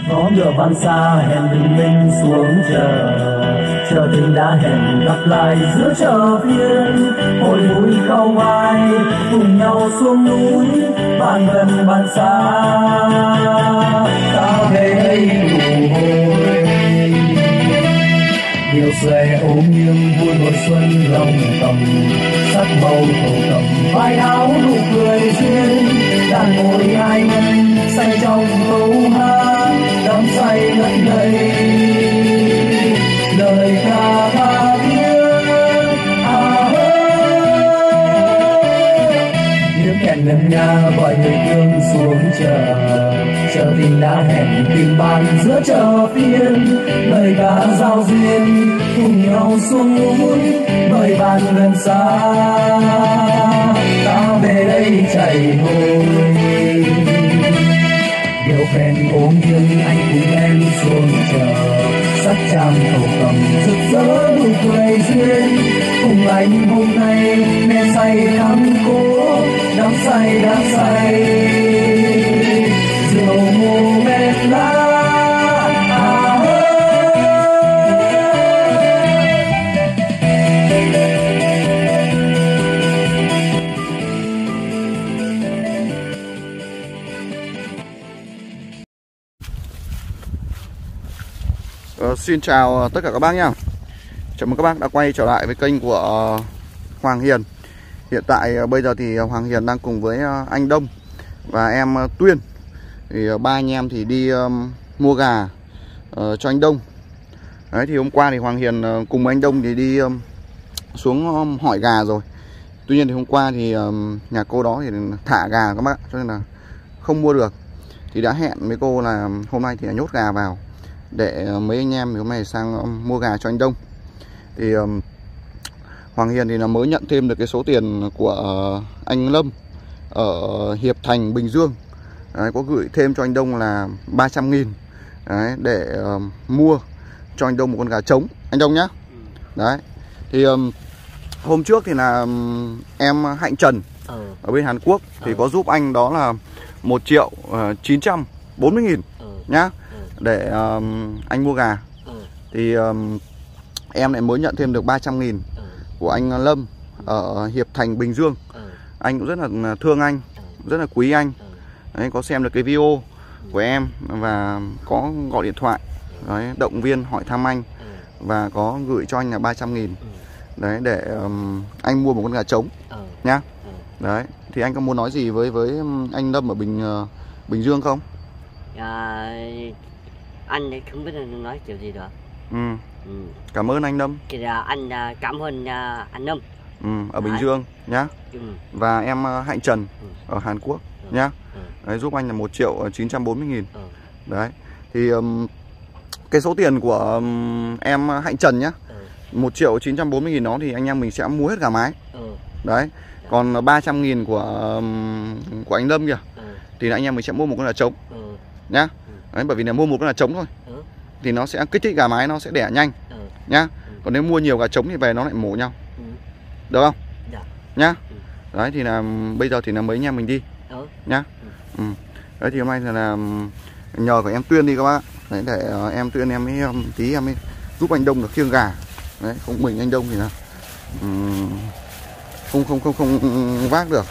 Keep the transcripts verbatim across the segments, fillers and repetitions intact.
Ngõ ngựa vang xa hẹn bình minh xuống chờ, chờ tình đã hẹn gặp lại giữa chợ phiên. Hội mũi câu vai cùng nhau xuống núi, bạn gần bạn xa ta về đây đủ hồi. Điều xuề ôm nghiêng vui mùa xuân lòng tầm, sắc màu thổ cầm vai áo nụ cười duyên. Đàn ngồi hai nhân say trong câu hát, đắm say ngất ngây lời ca tha thiết. À những kẹn ngân nga gọi người thương xuống chờ, chờ tình đã hẹn tình bạn giữa chợ phiên. Lời ca giao duyên cùng nhau xuống núi, bởi bạn gần xa ta về đây chạy thôi. Điều khen ôm nghiêng anh cùng em xuống chờ, sắc trang thổ cầm rực rỡ nụ cười duyên. Cùng anh hôm nay men say thắm cố, đắm say đắm say rượu mù mệt lá. Ờ, xin chào tất cả các bác nhá. Chào mừng các bác đã quay trở lại với kênh của uh, Hoàng Hiền. Hiện tại uh, bây giờ thì Hoàng Hiền đang cùng với uh, anh Đông và em uh, Tuyên. Thì uh, ba anh em thì đi um, mua gà uh, cho anh Đông. Đấy thì hôm qua thì Hoàng Hiền uh, cùng với anh Đông thì đi um, xuống um, hỏi gà rồi. Tuy nhiên thì hôm qua thì um, nhà cô đó thì thả gà các bác, cho nên là không mua được. Thì đã hẹn với cô là hôm nay thì nhốt gà vào để mấy anh em hôm nay sang um, mua gà cho anh Đông. Thì um, Hoàng Hiền thì là mới nhận thêm được cái số tiền của uh, anh Lâm ở Hiệp Thành, Bình Dương. Đấy, có gửi thêm cho anh Đông là ba trăm nghìn. Đấy, để uh, mua cho anh Đông một con gà trống anh Đông nhá. Đấy thì um, hôm trước thì là um, em Hạnh Trần ừ. ở bên Hàn Quốc thì ừ. có giúp anh đó là một triệu chín trăm bốn mươi nghìn ừ. nhá, để um, anh mua gà. ừ. Thì um, em lại mới nhận thêm được ba trăm nghìn ừ. của anh Lâm ở Hiệp Thành, Bình Dương. ừ. Anh cũng rất là thương anh, ừ. rất là quý anh. ừ. Đấy, có xem được cái video của em và có gọi điện thoại đấy, động viên hỏi thăm anh, ừ. và có gửi cho anh là ba trăm nghìn. ừ. Đấy, để um, anh mua một con gà trống. ừ. nhá. ừ. Đấy thì anh có muốn nói gì với với anh Lâm ở Bình uh, Bình Dương không? À, anh thì không biết anh nói kiểu gì được. ừ. ừ. Cảm ơn anh Lâm. Thì là anh cảm ơn anh Lâm ừ, ở Bình Đấy. Dương nhá. ừ. Và em Hạnh Trần ừ. ở Hàn Quốc ừ. nhá. ừ. Đấy, giúp anh là một triệu chín trăm bốn mươi nghìn. ừ. Đấy thì um, cái số tiền của um, em Hạnh Trần nhá, ừ. một triệu chín trăm bốn mươi nghìn đó thì anh em mình sẽ mua hết gà mái. ừ. Đấy, còn ba trăm nghìn của um, của anh Lâm kìa, ừ. thì anh em mình sẽ mua một con gà trống. ừ. nhá. ừ. Đấy, bởi vì là mua một con gà trống thôi, ừ. thì nó sẽ kích thích gà mái, nó sẽ đẻ nhanh. ừ. nhá. ừ. Còn nếu mua nhiều gà trống thì về nó lại mổ nhau. ừ. Được không? Dạ. Nhá. ừ. Đấy thì là bây giờ thì là mấy anh em mình đi. ừ. nhá. ừ. Ừ. Đấy thì hôm nay là, là nhờ của em Tuyên đi các bác. Đấy, để uh, em Tuyên em ấy um, tí em ấy giúp anh Đông được khiêng gà. Đấy, không mình anh Đông thì là um, không không không không vác được.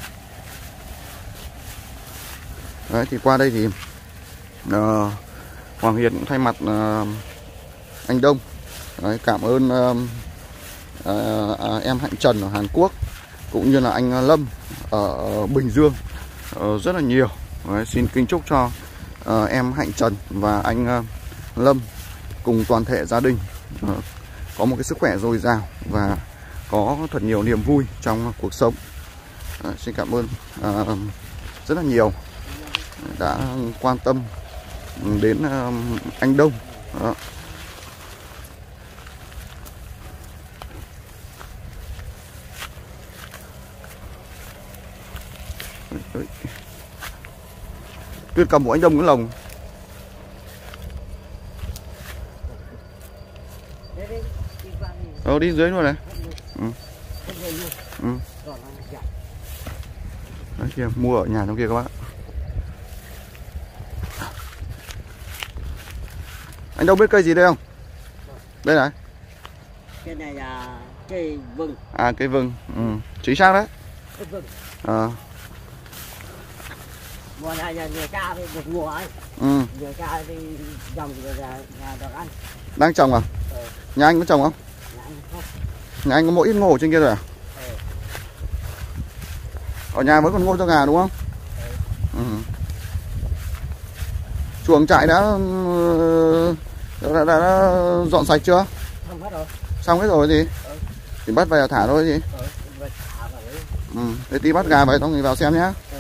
Đấy thì qua đây thì uh, Hoàng Hiền cũng thay mặt uh, anh Đông đấy, cảm ơn uh, uh, uh, em Hạnh Trần ở Hàn Quốc cũng như là anh Lâm ở Bình Dương uh, rất là nhiều. Đấy, xin kính chúc cho uh, em Hạnh Trần và anh uh, Lâm cùng toàn thể gia đình uh, có một cái sức khỏe dồi dào và có thật nhiều niềm vui trong cuộc sống. uh, Xin cảm ơn uh, rất là nhiều đã quan tâm đến uh, anh Đông. Đó. Tuyệt cầm của anh Đông cái lồng. Ờ, đi dưới luôn này. ừ. Ừ. Đấy kia, mua ở nhà trong kia các bác. Anh Đông biết cây gì đây không? Đây này. Cái này là cây vừng. À cây vừng. Ừ. Chính xác đấy. Cây vừng. À. Mùa này là nhiều ca thì được mùa ấy. Ừ. Nhiều ca thì trồng thì là, là được ăn. Đang trồng à? Ừ. Nhà anh có trồng không? Nhà anh không. Nhà anh có mỗi ít ngô trên kia rồi à? Ừ. Ở nhà vẫn còn ngô cho gà đúng không? Ừ. Ừ. Chuồng trại đã đã, đã, đã, đã dọn sạch chưa? Không hết rồi. Xong hết rồi gì? Ừ. Thì bắt về thả thôi gì? Ừ. Rồi thả vào đấy. Ừ. Thế tí bắt gà vậy xong thì vào xem nhá. Ừ.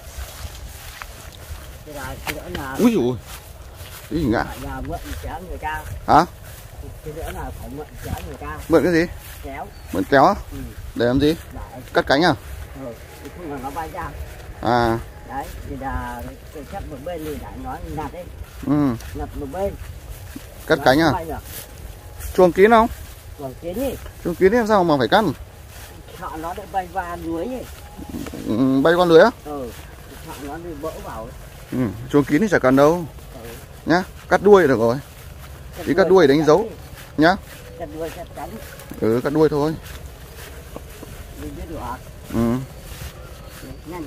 Thế là cái nữa là Úi dồi. Cái gì ngã? phải là mượn kéo người ta. Hả? Cái nữa là phải mượn kéo người ta. Mượn cái gì? Kéo. Mượn kéo á? Ừ. Để làm gì? Đấy. Cắt cánh à? Ừ. Thì không là nó bay ra. À. Đấy. Thì là cái chấp một bên thì lại nói nạt đấy. Ừ. Nạt một bên. Cắt cánh à? Bay được. Chuồng kín không? Còn kiến đi. Chuồng kín thì làm sao mà phải cắt? Sợ nó để bay qua lưới ấy. Ừ, bay con lưới á? Ừ. Sợ nó đi vỡ vào ấy. Ừ. Chuồng kín thì chả cần đâu. Ừ. Nhá. Cắt đuôi được rồi. Tí cắt đuôi đánh dấu. Nhá. Cắt đuôi cắt cánh. Ừ, cắt đuôi thôi. Mình biết được. Ừ. Nhanh.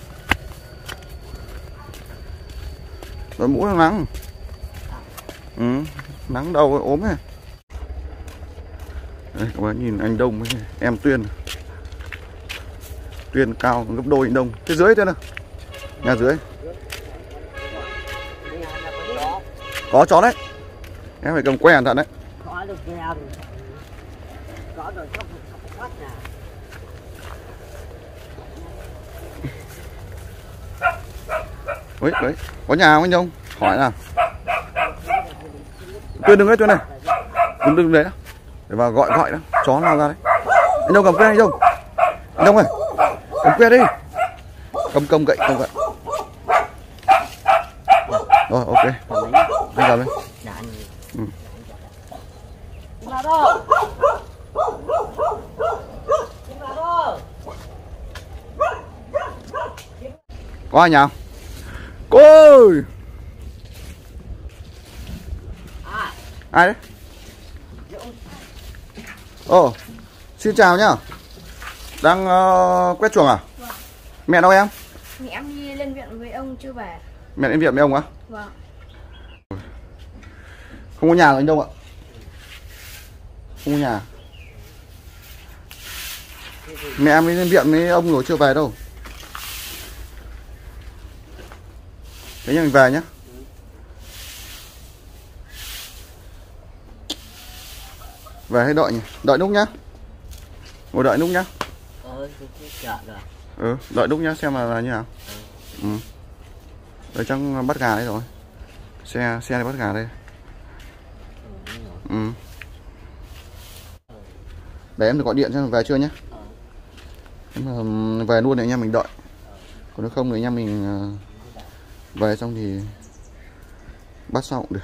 Đội mũ đang nắng. Ừ. Nắng đầu ốm này. Đây các bạn nhìn anh Đông với em Tuyên. Tuyên cao gấp đôi anh Đông. Phía dưới Tuyên nào. Nhà dưới. Có chó đấy. Em phải cầm que thật đấy. Có được kèo. Có rồi không không bắt nè. Đấy, đấy. Có nhà không anh Đông? Hỏi nào. Tuyên đừng đấy Tuyên này. Đừng đừng đấy. Để vào gọi gọi đó. Chó nào ra đấy. Anh Đông cầm que anh Đông. Anh Đông ơi. Cầm que đi. Cầm cầm gậy cầm gậy. Rồi ok. Anh cầm đi. Ừ. Có ai nhà? Cô ơi. À. Ai đấy? Ồ, oh, xin chào nhá. Đang uh, quét chuồng à? Vâng. Mẹ đâu em? Mẹ em đi lên viện với ông chưa về. Mẹ lên viện với ông á? Vâng. Không có nhà rồi anh Đông ạ. Không có nhà. Mẹ em đi lên viện với ông rồi chưa về đâu. Thế nhưng mình về nhá. Về hay đợi nhỉ? Đợi lúc nhá. Ngồi đợi lúc nhá. Ừ, chờ rồi. Ừ, đợi lúc nhá xem là, là như nào. Ừ. Đấy chắc bắt gà đấy rồi. Xe xe đi bắt gà đây. Ừ. Để em được gọi điện xem về chưa nhé. Nếu mà về luôn thì anh em mình đợi. Còn nếu không thì anh em mình về xong thì bắt sau cũng được.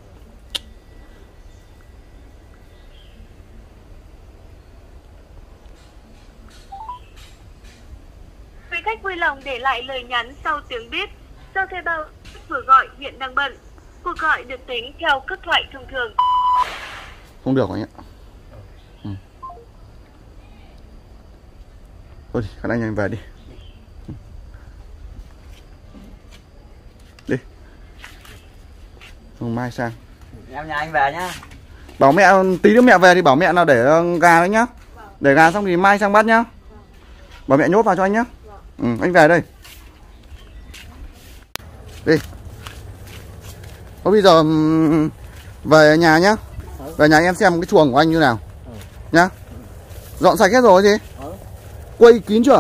Quý khách vui lòng để lại lời nhắn sau tiếng bíp. Do thuê bao vừa gọi hiện đang bận. Cuộc gọi được tính theo cước thoại thông thường. Không được anh ạ. Ừ. Thôi thì các anh em về đi. Đi. Hôm mai sang. Em nhà anh về nhá. Bảo mẹ tí nữa mẹ về thì bảo mẹ nào để gà đấy nhá. Để gà xong thì mai sang bắt nhá. Bảo mẹ nhốt vào cho anh nhá. Ừ, anh về đây. Đi. Thôi bây giờ về nhà nhá. Về nhà em xem cái chuồng của anh như nào. Nhá. Dọn sạch hết rồi gì? Quây kín chưa?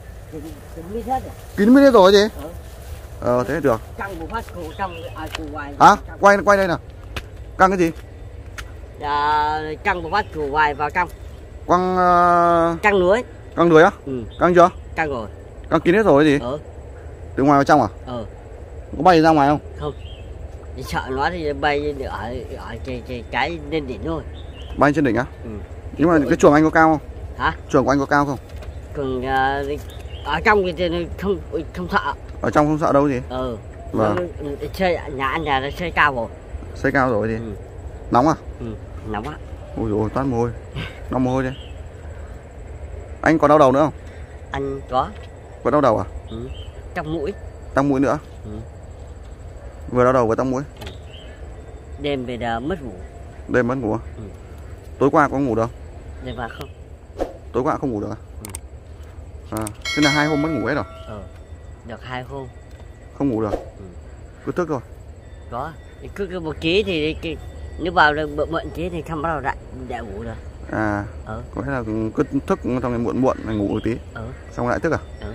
Kín hết rồi gì? Ờ thế được. Căng một phát cụ trong ai cụ hoài. Hả? Quay quay đây nào. Căng cái gì? Dạ, căng một phát cụ hoài vào căng. Quăng uh... Căng lưới. Căng lưới á? Ừ. Căng chưa? Căng rồi. Căng kín hết rồi gì? Ừ. Từ ngoài vào trong à? Ừ. Có bay ra ngoài không? Không. Thì sợ nó thì bay ở ở cái cái cái lên đỉnh thôi. Bay trên đỉnh á? Ừ. Nhưng mà cái chuồng anh có cao không? Hả? Chuồng của anh có cao không? Còn uh, ở trong thì không không sợ. Ở trong không sợ đâu gì? Ừ. Vâng. Nó, chơi nhà anh nhà nó chơi cao rồi. Xây cao rồi thì Ừ. nóng à? Ừ. Nóng á. Ôi dồi ôi, toát mồ hôi. Nóng mồ hôi đấy. Anh có đau đầu nữa không? Anh có. Có đau đầu à? Ừ. Trong mũi. Tăng mũi nữa? Ừ. Vừa đau đầu vừa tăng mũi. Ừ. Đêm về đã mất ngủ. Đêm mất ngủ à? Ừ. Tối qua có ngủ được không? Đêm vào không. Tối qua không ngủ được à? Ừ. À, thế là hai hôm mất ngủ hết rồi? Ờ. Được hai hôm. Không ngủ được? Ừ. Cứ thức rồi? Có. Cứ cứ một ký thì cái nếu vào được bận bận chế thì không bắt đầu lại đã ngủ được. À, Ờ. có nghĩa là cứ thức trong ngày muộn muộn này ngủ một tí. Ờ. Xong lại thức à? Ờ.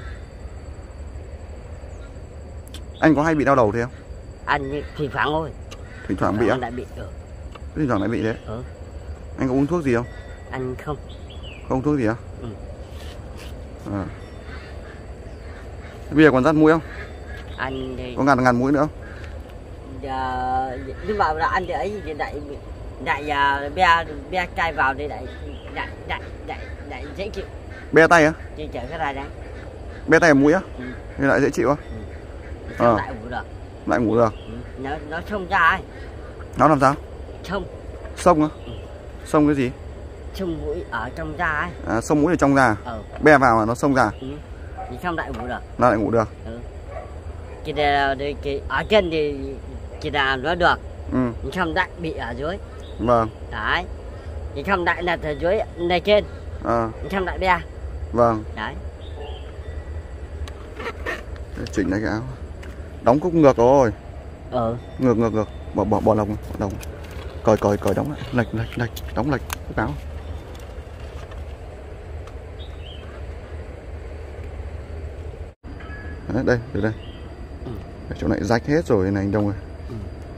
Anh có hay bị đau đầu thế không? Anh thì thoảng thôi. Thỉnh thoảng bị á? Anh lại bị. Ờ. Thỉnh thoảng lại bị thế? Ờ. Anh có uống thuốc gì không? Anh không. Không uống thuốc gì á? Ừ. À. Bây giờ còn dắt mũi không? Anh thì Có ngàn ngàn mũi nữa không? giờ nhưng mà là anh thì ấy thì đại đại uh, be be cai vào thì đại đại đại đại đại dễ chịu. Be tay á? Chỉ chở cái này đấy. Be tay ở mũi á? Ừ. Thì lại dễ chịu á? Xong Ờ. lại ngủ được. Lại ngủ được? Ừ. Nó nó xông ra ấy. Nó làm sao? Xông. Xông á? Ừ. Xông cái gì? Xông mũi ở trong da ấy. À, xông mũi ở trong da. Ờ. Be vào mà nó xông ra. Ừ. Thì xong lại ngủ được. Nó lại ngủ được. Ừ. Cái này, đây cái ở trên thì chỉ là nó được. Ừ. Xong lại bị ở dưới. Vâng. Đấy. Thì xong lại là ở dưới này trên. À. Xong lại be. Vâng. Đấy. Để chỉnh lại cái áo. Đóng cúc ngược rồi. Ờ. Ngược ngược ngược. Bỏ bỏ bỏ lồng, bỏ lồng. Cởi cởi cởi đóng lại. Lệch lệch lệch, đóng lệch cúc áo. Đấy, đây, từ đây. Ừ. Ở chỗ này rách hết rồi này anh Đông ơi. Ừ.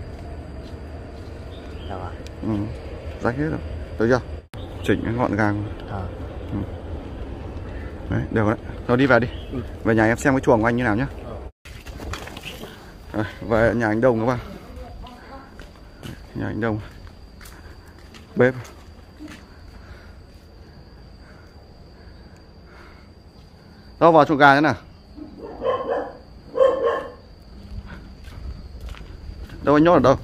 Rồi. Ừ. Rách hết rồi. Thấy chưa? Chỉnh cái gọn gàng. Ờ. Ừ. Đấy, được rồi đấy. Thôi đi về đi. Ừ. Về nhà em xem cái chuồng của anh như nào nhá. Ờ. Rồi, về nhà anh Đông các bạn. Nhà anh Đông. Bếp. Đâu vào chuồng gà thế nào? Đâu anh nhốt ở đâu?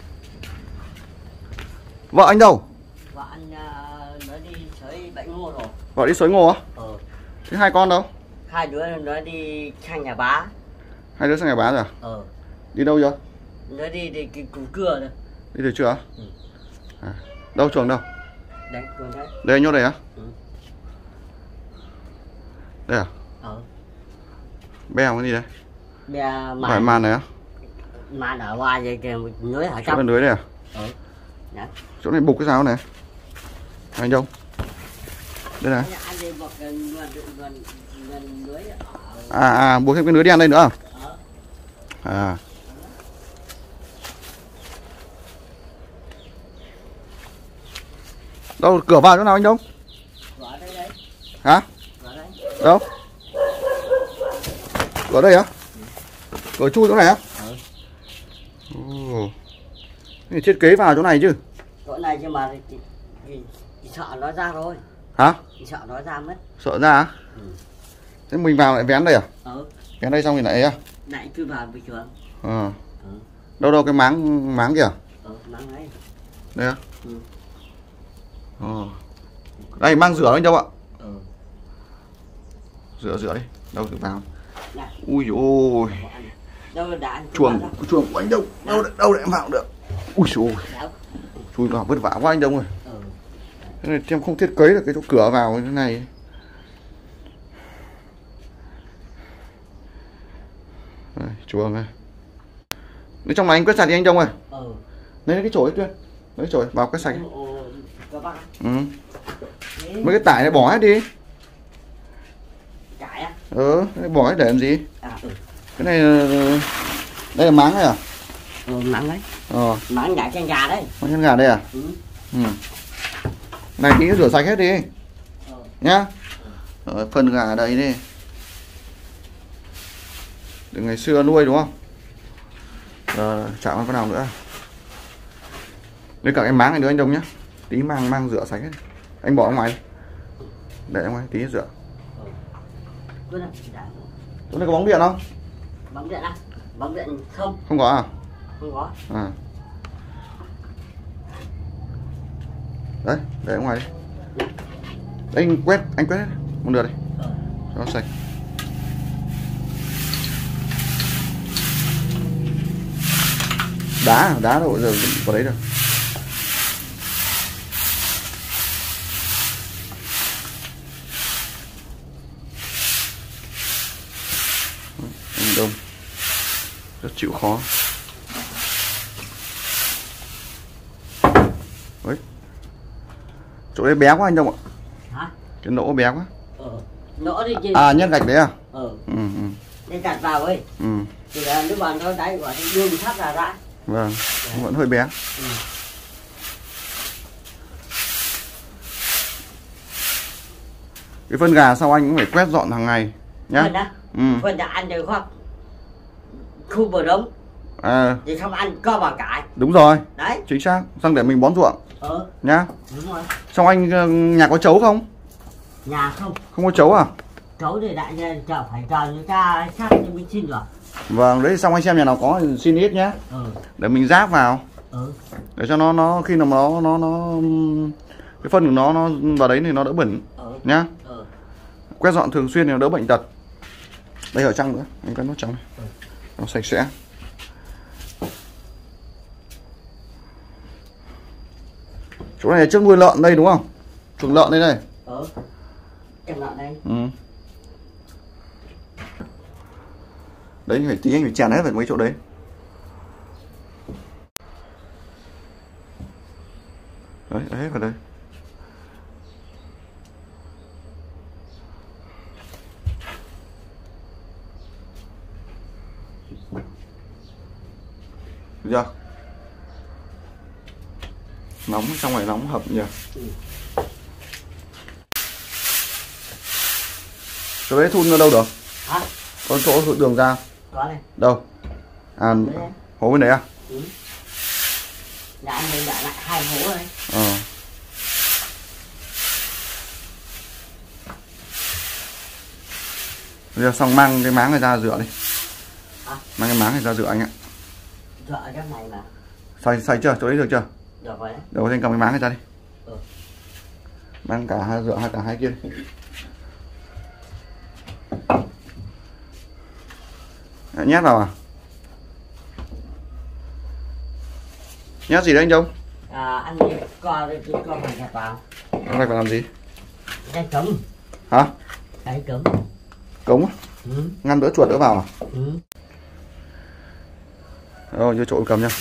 Vợ anh đâu? Vợ anh uh, nó đi sới bệnh ngô rồi. Vợ đi xới ngô á? Ờ. Thế hai con đâu? Hai đứa nó đi sang nhà bá. Hai đứa sang nhà bá rồi à? Ờ. Đi đâu chưa? Nó đi thì cái củ cưa đây. Đi được chưa? Ừ. À. Đâu chuồng đâu? Đấy, con thấy. Đây anh nhốt đây á? Ừ. Đây à? Ờ. Beo cái gì đấy? Bè màn. Phải màn này á? Màn ở ngoài vậy kìa, lưới ở Chỗ trong. bên dưới đây à? Ừ. Đấy. Chỗ này bục cái sao này? Anh đâu? Đây này. Anh, anh đi một gần gần gần gần lưới ở. À à, buộc thêm cái lưới đen đây nữa à? Ờ. À. Đâu, cửa vào chỗ nào anh Đông? Ở đây đấy. Hả? Ở đây. Đâu? Cửa đây á? Cửa chui chỗ này á? Ừ. Ồ. Thế thiết kế vào chỗ này chứ? Chỗ này nhưng mà thì, thì, thì sợ nó ra rồi. Hả? Thì sợ nó ra mất. Sợ ra á? Ừ. Thế mình vào lại vén đây à? Ừ. Vén đây xong thì lại ấy à? Lại cứ vào bình thường. Ờ. Ừ. Đâu đâu cái máng máng kìa? Ừ, mang đấy. Đây á? Ừ. Ờ. Đây mang rửa anh đâu ạ? Ừ. Rửa rửa đi. Đâu thử vào. Này. Ui ôi. Đâu là đã. Chuồng chuồng của anh Đông. Đâu đâu để em vào được. Ui ôi. Chui vào vất vả quá anh Đông ơi. Ừ. Thế này em không thiết kế được cái chỗ cửa vào như thế này. Đây, chuồng này. Nếu trong này anh quét sạch đi anh Đông ơi. Ừ. Lấy cái chổi Tuyên. Lấy chổi vào quét sạch. Ừ. Các bác. Ừ. Mấy cái tải này bỏ hết đi. Cải á? Ừ, bỏ hết để làm gì? À ừ. Cái này đây là máng này à? Ừ, máng đấy. Ờ. Máng nhảy trên gà đấy. Máng chân gà đây à? Ừ. Ừ. Này tí rửa sạch hết đi. Ừ. Nhá. Rồi, phần gà ở đây đi. Từ ngày xưa nuôi đúng không? Rồi, chả còn con nào nữa. Lấy cả cái máng này nữa anh Đông nhá. Tí mang mang rửa sạch hết. Anh bỏ ở ngoài đi. Để ở ngoài tí rửa. Ừ. Chỗ này có bóng điện không? Bóng điện á? Bóng điện không? Không có à? Không có. À. Đấy, để ở ngoài đi. Đấy, anh quét, anh quét hết. Một lượt đi. Ờ. Nó sạch. Đá, đá đâu giờ vào đấy rồi. Anh Đông rất chịu khó. Đấy. Chỗ đấy bé quá anh Đông ạ. Hả? Cái nỗ bé quá. Ờ. Nỗ đi chứ. À, nhét gạch đấy à? Ờ. Ừ, ừ. Nên đặt vào ấy. Ừ. Thì là lúc mà nó đáy gọi thì đường thắt ra đã. Vâng, vẫn hơi bé. Ừ. Cái phân gà sau anh cũng phải quét dọn hàng ngày nhá. Phân á? Ừ. Phân đã ăn được không? Khu bờ đống À, thì không ăn co vào cải. đúng rồi, Đấy. chính xác. Xong để mình bón ruộng Ờ. nhá. Đúng rồi. Xong anh ờ, nhà có chấu không? Nhà không. Không có chấu à? Cháu thì đại gia chợ phải chờ người ta khác thì mới xin được. Vâng, đấy xong anh xem nhà nào có thì xin ít nhá. Ừ. Để mình ráp vào. Ừ. Để cho nó nó khi nào mà nó nó nó cái phân của nó nó vào đấy thì nó đỡ bẩn Ừ. nhá. Ừ. Quét dọn thường xuyên thì nó đỡ bệnh tật. Đây ở trong nữa, anh cân nốt trong này. Ừ. Nó sạch sẽ. Chỗ này trước nuôi lợn đây đúng không? Chuồng lợn đây này. Ừ. Em lợn đây. Ừ. Đấy phải tí anh phải chèn hết vào mấy chỗ đấy. Đấy, hết vào đây. Được chưa? Nóng trong này nóng hầm nhỉ. Ừ. Chỗ đấy thun ở đâu được? Hả? Có chỗ đường ra. Có đây. Đâu? À, Đấy. hố bên đấy à? Ừ. Dạ anh mình đã lại hai hố đây. Ờ. Bây giờ xong mang cái máng này ra rửa đi. Hả? Mang cái máng này ra rửa anh ạ. Rửa cái này mà. Xay xay chưa? Chỗ đấy được chưa? Được rồi đấy. Đầu tiên cầm cái máng này ra đi. Ừ. Mang cả hai rửa hai cả hai kia đi. Đã nhét vào à? Nhét gì đấy anh Đông? À, ăn đi co đi chứ co phải gạt vào. Cái này phải làm gì? Cái cống. Hả? Cái cống. Cống á? Ừ. Ngăn đỡ chuột đỡ vào à? Ừ. Rồi, vô chỗ cầm nha.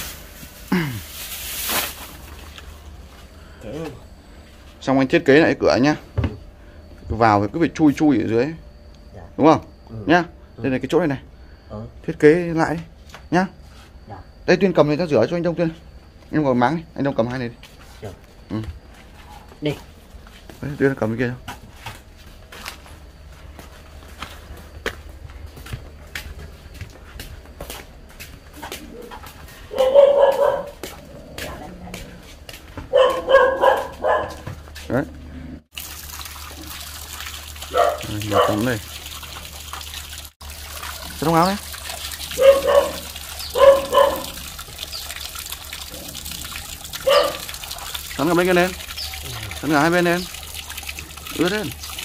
Thế. Xong anh thiết kế lại cái cửa nhá. Vào thì cứ phải chui chui ở dưới. Dạ. Đúng không? Ừ. Nhá. Đây là cái chỗ này này. Ừ. Thiết kế lại đi nhá. Dạ. Đây Tuyên cầm này ra rửa cho anh Đông Tuyên. Em còn máng đi, anh Đông cầm hai này đi. Được. Ừ. Đi. Đấy, Tuyên cầm cái kia cho. Đấy. Đây, nhà tắm đây. Cho đông áo đấy. Sắn cả bên kia lên. Sắn cả hai bên lên. Ướt lên.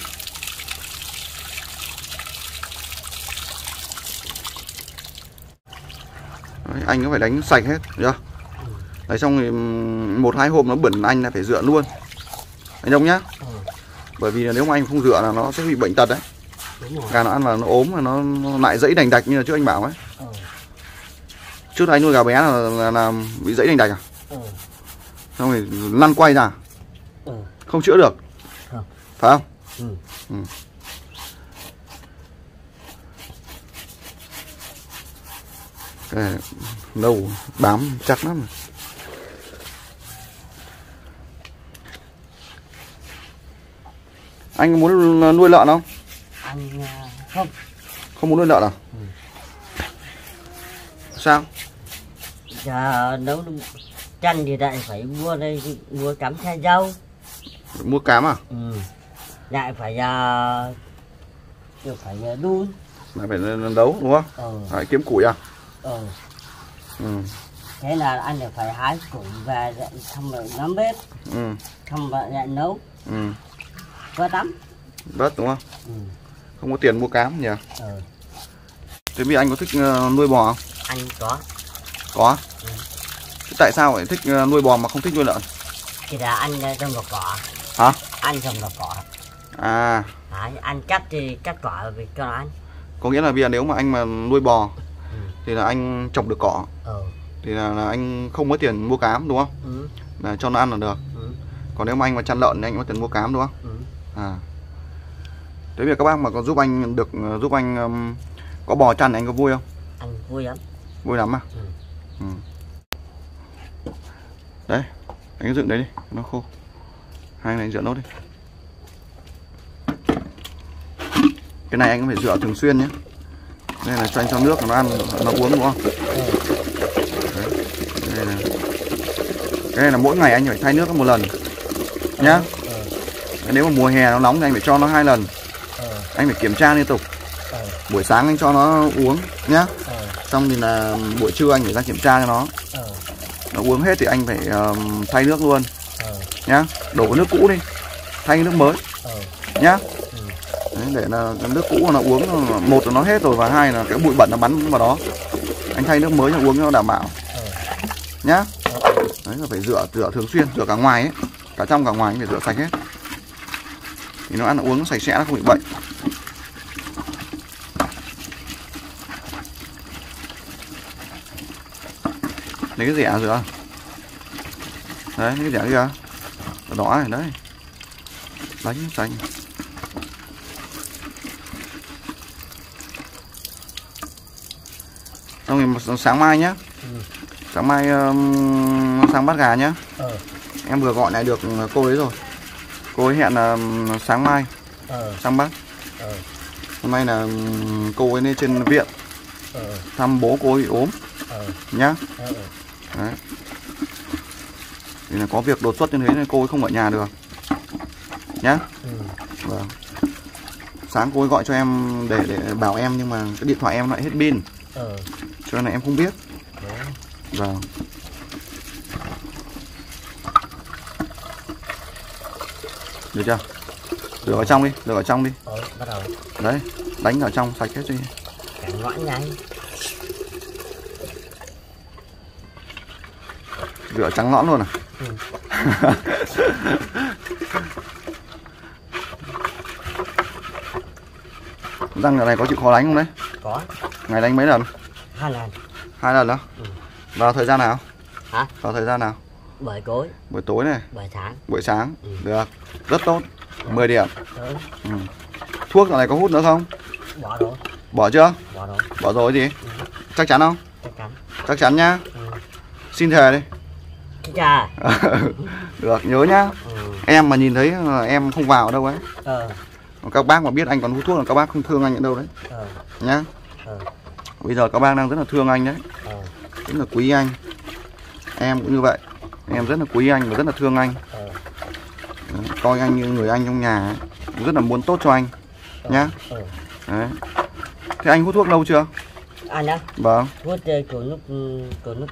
Đấy, anh cũng phải đánh sạch hết, chưa? Đấy xong thì một hai hôm nó bẩn anh là phải rửa luôn. Anh Đông nhá. Ừ. Bởi vì nếu mà anh không rửa là nó sẽ bị bệnh tật đấy. Đúng rồi. Gà nó ăn vào nó ốm và nó, nó lại dẫy đành đạch như là trước anh bảo ấy. Ừ. Trước đây anh nuôi gà bé là, là, là bị dẫy đành đạch à? Ừ. Xong rồi lăn quay ra. Ừ. Không chữa được. Không. Phải không? Ừ. Ừ. Cái lâu bám chắc lắm. Anh muốn nuôi lợn không? Anh à, không. Không muốn nuôi lợn à? Ừ. Sao? Giờ nấu chăn thì lại phải mua đây, mua cắm xe dâu. Mua cám à? Ừ. Lại phải uh, phải uh, đun. Lại phải đấu đúng không? Ừ. Lại kiếm củi à? Ừ. Ừ. Thế là anh phải hái củ về xong rồi nắm bếp. Ừ. Xong rồi lại nấu. Ừ. Vớt tắm. Vớt đúng không? Ừ. Không có tiền mua cám nhỉ? Ừ. Thế vì anh có thích uh, nuôi bò không? Anh có. Có. Ừ. Thế tại sao lại thích uh, nuôi bò mà không thích nuôi lợn? Thì là anh trồng đọt cỏ. Hả? Anh trồng đọt cỏ. À. Đấy, anh cắt thì cắt cỏ vì cho anh. Có nghĩa là bây giờ nếu mà anh mà nuôi bò Ừ. thì là anh trồng được cỏ. Ừ. Thì là, là anh không có tiền mua cám đúng không? Ừ. Là cho nó ăn là được. Ừ. Còn nếu mà anh mà chăn lợn thì anh có tiền mua cám đúng không? Ừ. À. Thế bây giờ các bác mà có giúp anh được giúp anh um, có bò chăn anh có vui không? Anh vui lắm. Vui lắm à? Ừ. Ừ. Đấy, anh cứ dựng đấy đi, nó khô. Hai này rửa nốt đi. Cái này anh cũng phải rửa thường xuyên nhé. Đây là cho anh cho nước nó ăn, nó uống đúng không? Đấy. Đây là... Cái này là mỗi ngày anh phải thay nước một lần nhá. Nếu mà mùa hè nó nóng thì anh phải cho nó hai lần. Anh phải kiểm tra liên tục. Buổi sáng anh cho nó uống nhá. Xong thì là buổi trưa anh phải ra kiểm tra cho nó. Nó uống hết thì anh phải uh, thay nước luôn nhá. Đổ cái nước cũ đi, thay nước mới nhá. Đấy, để là cái nước cũ nó uống, một là nó hết rồi và hai là cái bụi bẩn nó bắn vào đó. Anh thay nước mới cho uống cho nó đảm bảo nhá. Đấy là phải rửa rửa thường xuyên, rửa cả ngoài ấy, cả trong cả ngoài anh phải rửa sạch hết. Thì nó ăn uống nó sạch sẽ, nó không bị bệnh. Lấy cái rẻ rửa. Đấy, cái rẻ kìa. Đỏ này, đấy. Đánh xanh. Xong rồi sáng mai nhá. Ừ. Sáng mai um, sang bắt gà nhá. Ừ. Em vừa gọi lại được cô ấy rồi. Cô ấy hẹn là sáng mai ừ. sang bắt. Ừ. Hôm nay là cô ấy lên trên viện ừ. thăm bố cô ấy ốm ừ. nhá. Ừ. Đấy. Thì là có việc đột xuất như thế nên cô ấy không ở nhà được nhá. Ừ. Vâng. Sáng cô ấy gọi cho em để để bảo em nhưng mà cái điện thoại em lại hết pin. Ừ. Cho nên là em không biết. Ừ. Vâng. Được chưa? Rửa ở trong đi, rửa ở trong đi. Ừ, bắt đầu. Đấy, đánh ở trong sạch hết đi. Cảnh loãng nhanh. Rửa trắng nõn luôn à? Ừ. Răng này có chịu khó đánh không đấy? Có. Ngày đánh mấy lần? Hai lần. Hai lần đó? Ừ. Vào thời gian nào? Hả? Vào thời gian nào? Buổi tối. Buổi tối này? Buổi sáng. Buổi sáng. Ừ. Được. Rất tốt. Ừ. mười điểm. Ừ. Ừ. Thuốc dạo này có hút nữa không? Bỏ rồi. Bỏ chưa? Bỏ rồi. Bỏ rồi gì? Ừ. Chắc chắn không? Chắc chắn. Chắc chắn nhá. Ừ. Xin thề đi. Chà. Được, nhớ nhá. Ừ. Em mà nhìn thấy em không vào đâu ấy. Ừ. Các bác mà biết anh còn hút thuốc là các bác không thương anh ở đâu đấy. Ừ. Nhá. Ừ. Bây giờ các bác đang rất là thương anh đấy. Ừ. Rất là quý anh. Em cũng như vậy. Em rất là quý anh và rất là thương anh. Ừ. Coi anh như người anh trong nhà ấy. Rất là muốn tốt cho anh. Ừ. Nhá. Ừ. Đấy. Thế anh hút thuốc lâu chưa? Anh á? Vâng. Hút từ lúc từ lúc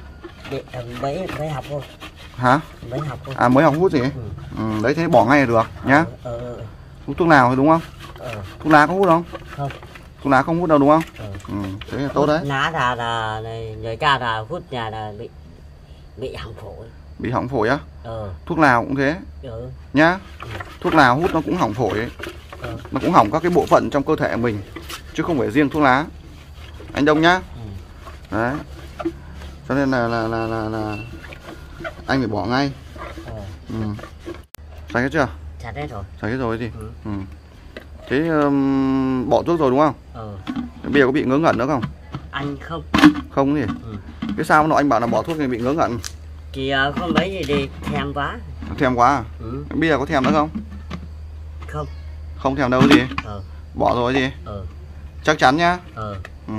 mới mới học thôi. Hả? Mới học thôi. À mới học hút gì? Ừ. Ừ, đấy thế bỏ ngay là được nhá. Ừ. Ừ. Hút thuốc nào thôi đúng không? Ừ. Thuốc lá có hút không? Không. Thuốc lá không hút đâu đúng không? Ừ. Ừ. Thế là tốt đấy. Lá là là người ca là hút nhà là bị bị hỏng phổi. Bị hỏng phổi á? Ừ. Thuốc lào cũng thế. Ừ. Nhá. Ừ. Thuốc lào hút nó cũng hỏng phổi ấy. Ừ. Nó cũng hỏng các cái bộ phận trong cơ thể mình chứ không phải riêng thuốc lá. Anh Đông nhá. Ừ. Đấy. Cho nên là là là là, là... anh phải bỏ ngay. Ừ. Ừ. Sạch hết chưa? Sạch hết rồi. Sạch hết rồi gì? Ừ. Ừ. Thế um, bỏ thuốc rồi đúng không? Ừ. Bây giờ có bị ngớ ngẩn nữa không? Anh không. Không gì? Ừ. Cái sao mà anh bảo là bỏ thuốc thì bị ngớ ngẩn? Thì uh, không mấy gì đi thèm quá. Thèm quá à? Ừ. Bây giờ có thèm nữa không? Không. Không thèm đâu gì? Ừ. Bỏ rồi gì? Ừ. Chắc chắn nhá? Ừ. Ừ.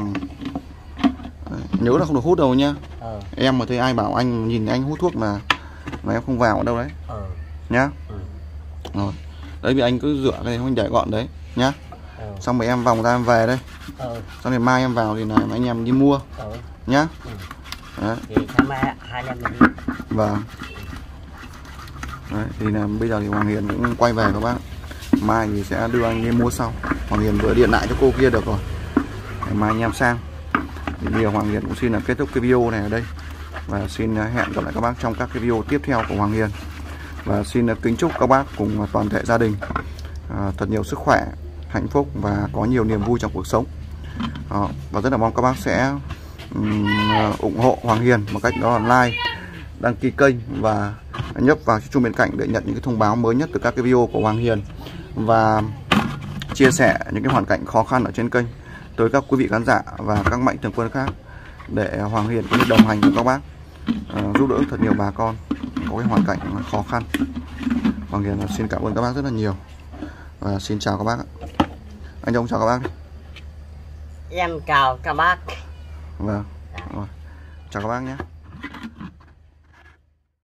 Nhớ là không được hút đâu nhá. Ừ. Em mà thấy ai bảo anh nhìn anh hút thuốc mà mà em không vào ở đâu đấy. Ừ. Nhá. Ừ. Rồi. Đấy vì anh cứ rửa cái này không để gọn đấy nhá. Ừ. Xong rồi em vòng ra em về đây. Ừ. Xong rồi mai em vào thì là anh em đi mua. Ừ. Nhá. Ừ. Đấy. Thì sáng mai hai anh em mình đi. Vâng. Đấy, thì là bây giờ thì Hoàng Hiền cũng quay về các bác. Mai thì sẽ đưa anh em mua sau. Hoàng Hiền vừa điện lại cho cô kia được rồi. Để mai anh em sang. Thì bây giờ Hoàng Hiền cũng xin là kết thúc cái video này ở đây. Và xin hẹn gặp lại các bác trong các cái video tiếp theo của Hoàng Hiền. Và xin kính chúc các bác cùng toàn thể gia đình à, thật nhiều sức khỏe, hạnh phúc và có nhiều niềm vui trong cuộc sống. à, Và rất là mong các bác sẽ um, ủng hộ Hoàng Hiền bằng cách đó là like, đăng ký kênh và nhấp vào chuông bên cạnh để nhận những cái thông báo mới nhất từ các cái video của Hoàng Hiền, và chia sẻ những cái hoàn cảnh khó khăn ở trên kênh tới các quý vị khán giả và các mạnh thường quân khác, để Hoàng Hiền có thể đồng hành cùng các bác, uh, giúp đỡ thật nhiều bà con có cái hoàn cảnh khó khăn. Hoàng Hiền xin cảm ơn các bác rất là nhiều và xin chào các bác ạ. Anh Đông chào các bác đi. Em chào các bác. Vâng. Rồi. Chào các bác nhé.